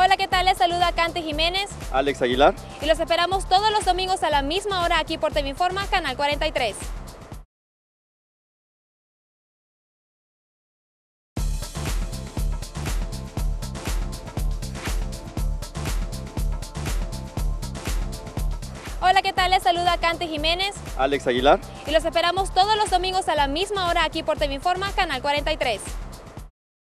Hola, ¿qué tal? Les saluda Cante Jiménez, Alex Aguilar. y los esperamos todos los domingos a la misma hora aquí por TV Informa, Canal 43. Hola, ¿qué tal? Les saluda Cante Jiménez, Alex Aguilar. y los esperamos todos los domingos a la misma hora aquí por TV Informa, Canal 43.